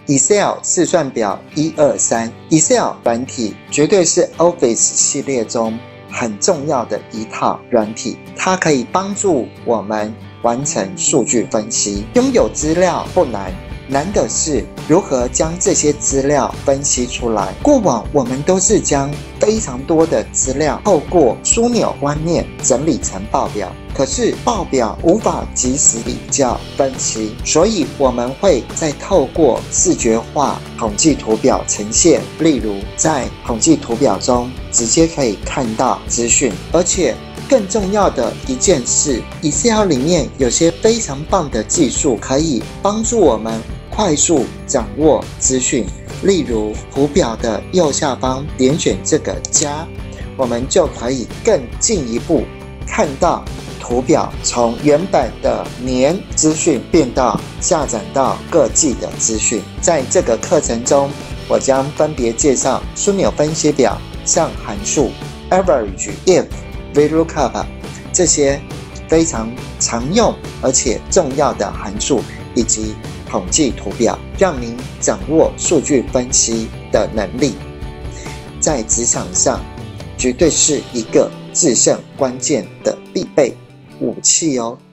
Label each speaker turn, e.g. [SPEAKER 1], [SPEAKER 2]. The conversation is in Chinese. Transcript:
[SPEAKER 1] Excel 试算表123 Excel 软体绝对是 Office 系列中很重要的一套软体，它可以帮助我们完成数据分析。拥有资料不难，难的是如何将这些资料分析出来。过往我们都是将非常多的资料透过枢纽观念整理成报表，可是报表无法及时比较分析，所以我们会再透过视觉化统计图表呈现。例如在统计图表中直接可以看到资讯，而且更重要的一件事， Excel 里面有些非常棒的技术可以帮助我们快速掌握资讯。例如图表的右下方点选这个加，我们就可以更进一步看到图表从原本的年资讯变到下展到各季的资讯。在这个课程中，我将分别介绍枢纽分析表、像函数、average、if、VLOOKUP 这些非常常用而且重要的函数，以及统计图表，让您掌握数据分析的能力，在职场上绝对是一个制胜关键的必备武器哦。